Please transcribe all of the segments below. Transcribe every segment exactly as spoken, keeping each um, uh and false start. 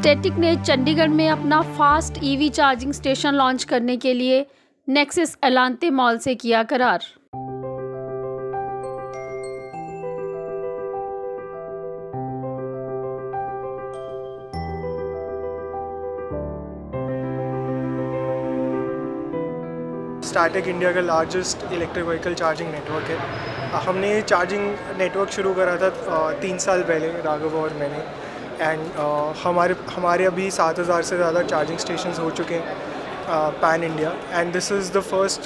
Static ने चंडीगढ़ में अपना fast EV charging station launch करने के लिए नेक्सिस एलांते मॉल से किया करार। स्टैटिक इंडिया का largest electric vehicle charging network है। हमने ये चार्जिंग नेटवर्क शुरू करा था तीन साल पहले, राघव और मैंने। एंड uh, हमारे हमारे अभी सात हज़ार से ज़्यादा चार्जिंग स्टेशंस हो चुके हैं pan India. And this is the first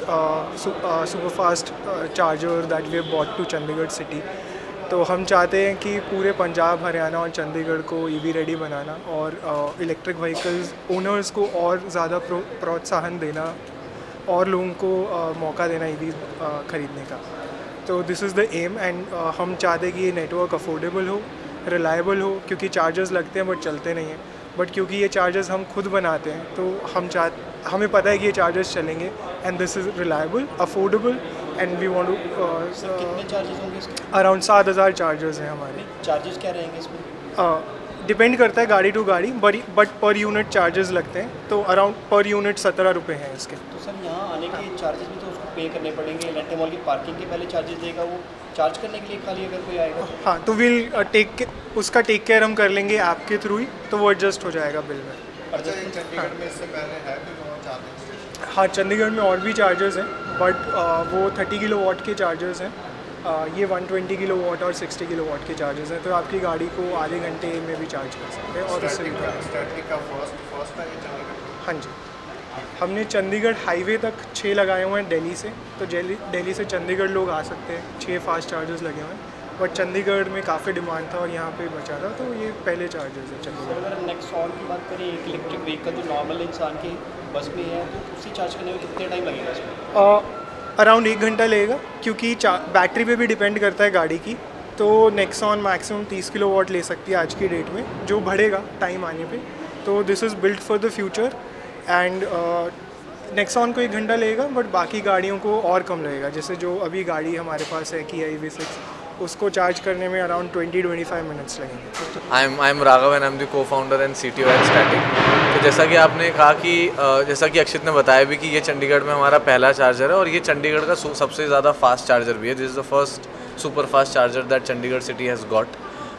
super fast charger that we have bought to Chandigarh city. तो हम चाहते हैं कि पूरे पंजाब, हरियाणा और चंडीगढ़ को ईवी रेडी बनाना और इलेक्ट्रिक व्हीकल्स ओनर्स को और ज़्यादा प्रो प्रोत्साहन देना और लोगों को uh, मौका देना ईवी uh, ख़रीदने का। तो this is the aim. And हम चाहते हैं कि ये नेटवर्क अफोर्डेबल हो, रिलायबल हो, क्योंकि चार्जर्स लगते हैं बट चलते नहीं हैं। बट क्योंकि ये चार्जर्स हम खुद बनाते हैं तो हम चाह हमें पता है कि ये चार्जर्स चलेंगे। And this is reliable, affordable and we want to. कितने चार्जेस होंगे इसके? अराउंड सात हज़ार चार्जर्स हैं हमारे। चार्जेस क्या रहेंगे इसमें? डिपेंड करता है गाड़ी टू गाड़ी, बट पर यूनिट चार्जेस लगते हैं। तो अराउंड पर यूनिट सत्रह रुपये हैं इसके। तो सर यहाँ आने के चार्जेस भी तो उसको पे करने पड़ेंगे। एलांते मॉल की पार्किंग के पहले चार्जेस देगा वो चार्ज करने के लिए खाली अगर कोई आएगा तो? हाँ, तो विल टेक उसका टेक केयर हम कर लेंगे ऐप के थ्रू ही, तो वो एडजस्ट हो जाएगा बिल में। चंडीगढ़ में इससे पहले है कोई और चार्जिंग? हाँ, चंडीगढ़ में और भी चार्जर्स हैं बट वो थर्टी किलो वाट के चार्जर्स हैं। Uh, ये वन ट्वेंटी किलो वाट और सिक्सटी किलो वाट के चार्जर्स हैं। तो आपकी गाड़ी को आधे घंटे में भी चार्ज कर सकते हैं। और उससे भी स्टैटिक का फर्स्ट फर्स्ट है ये चंडीगढ़? हाँ जी, हमने चंडीगढ़ हाईवे तक छः लगाए हुए हैं दिल्ली से। तो दिल्ली से चंडीगढ़ लोग आ सकते हैं। छः फास्ट चार्जर्स लगे हुए हैं बट चंडीगढ़ में काफ़ी डिमांड था और यहाँ पे बचा था, तो ये पहले चार्जर्स है चंडीगढ़। अगर नेक्सॉन की बात करें, एक इलेक्ट्रिक व्हीकल जो नॉर्मल इंसान की बस में है, तो उसी चार्ज करने में कितने टाइम लगेगा इसमें? अराउंड एक घंटा लगेगा, क्योंकि बैटरी पे भी डिपेंड करता है गाड़ी की। तो नेक्सॉन मैक्सिमम तीस किलो वाट ले सकती है आज की डेट में, जो बढ़ेगा टाइम आने पे। तो this is built for the future. And Nexon को एक घंटा लगेगा बट बाकी गाड़ियों को और कम लगेगा। जैसे जो अभी गाड़ी हमारे पास है किया ई वी सिक्स, उसको चार्ज करने में around twenty two twenty five minutes लगेंगे। I am I am Raghav and I am the cofounder and C T O at Statiq. तो जैसा कि आपने कहा कि जैसा कि अक्षित ने बताया भी कि ये चंडीगढ़ में हमारा पहला चार्जर है और ये चंडीगढ़ का सबसे ज़्यादा फास्ट चार्जर भी है। This is the first super fast charger that Chandigarh city has got.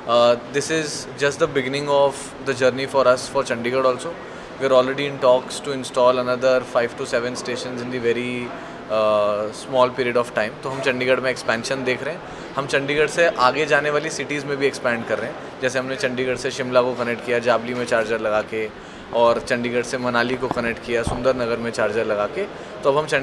This is just the beginning of the journey for us for Chandigarh also. We are already in talks to install another five to seven station in the very small period of time. तो हम चंडीगढ़ में expansion देख रहे हैं। हम चंडीगढ़ से आगे जाने वाली सिटीज़ में भी एक्सपैंड कर रहे हैं। जैसे हमने चंडीगढ़ से शिमला को कनेक्ट किया जाबली में चार्जर लगा के, और चंडीगढ़ से मनाली को कनेक्ट किया सुंदर नगर में चार्जर लगा के। तो अब हम